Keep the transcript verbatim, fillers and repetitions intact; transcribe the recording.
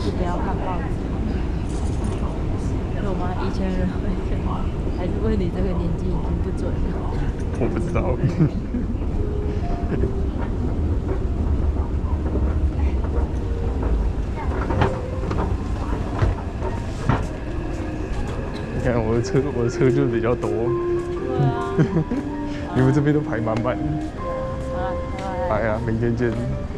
是不要看报纸。有吗？以前人会这样，还是问你这个年纪已经不准了？ 我不知道。你看我的车，我的车就比较多。 对啊。 你们这边都排满满。 好了，拜拜。 哎呀，明天见。